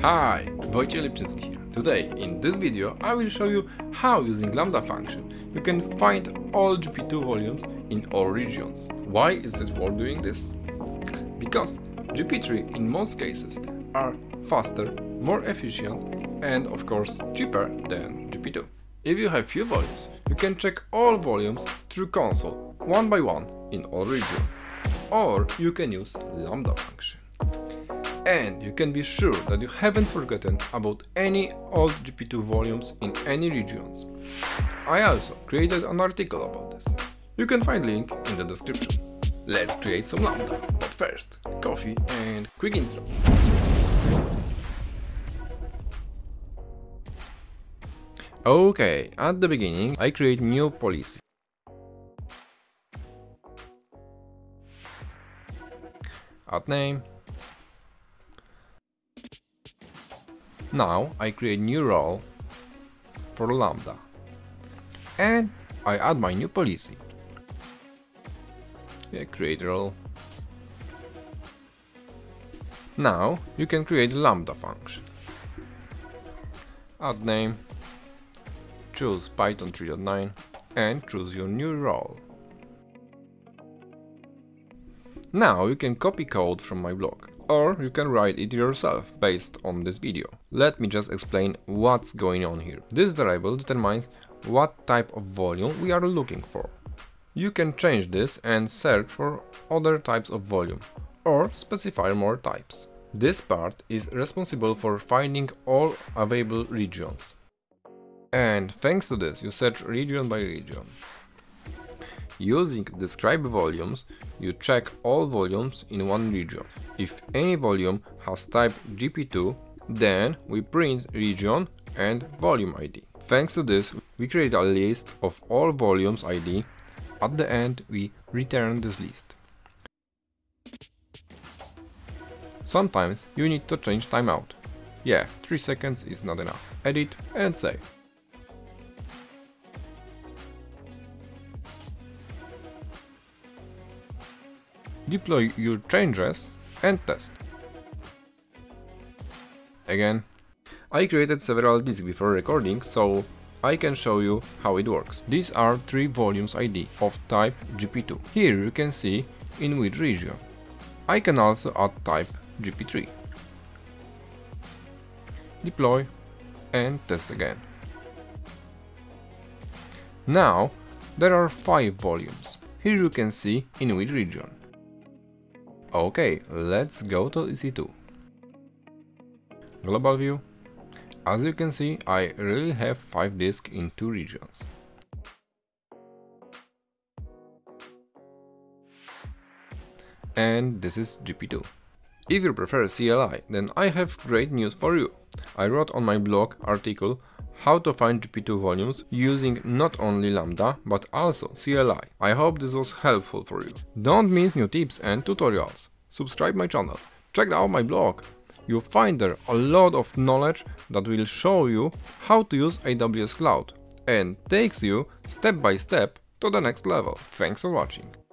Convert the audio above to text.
Hi, Lepczynski here. Today, in this video, I will show you how using Lambda function you can find all GP2 volumes in all regions. Why is it worth doing this? Because GP3 in most cases are faster, more efficient and of course cheaper than GP2. If you have few volumes, you can check all volumes through console, one by one in all regions. Or you can use Lambda function. And you can be sure that you haven't forgotten about any old GP2 volumes in any regions. I also created an article about this. You can find link in the description. Let's create some Lambda, but first, coffee and quick intro. Okay, at the beginning I create new policy. Add name. Now I create new role for Lambda and I add my new policy. Create role. Now you can create Lambda function. Add name, choose Python 3.9 and choose your new role. Now you can copy code from my blog, or you can write it yourself based on this video. Let me just explain what's going on here. This variable determines what type of volume we are looking for. You can change this and search for other types of volume, or specify more types. This part is responsible for finding all available regions. And thanks to this, you search region by region. Using describe volumes, you check all volumes in one region. If any volume has type GP2, then we print region and volume ID. Thanks to this, we create a list of all volumes ID. At the end, we return this list. Sometimes you need to change timeout. 3 seconds is not enough. Edit and save. Deploy your changes and test. Again, I created several disks before recording, so I can show you how it works. These are 3 volumes ID of type GP2. Here you can see in which region. I can also add type GP3. Deploy and test again. Now there are 5 volumes. Here you can see in which region. Okay, let's go to EC2. Global view. As you can see, I really have 5 disks in 2 regions. And this is GP2. If you prefer CLI, then I have great news for you. I wrote on my blog article how to find GP2 volumes using not only Lambda but also CLI. I hope this was helpful for you. Don't miss new tips and tutorials. Subscribe my channel. Check out my blog. You'll find there a lot of knowledge that will show you how to use AWS Cloud and takes you step by step to the next level. Thanks for watching.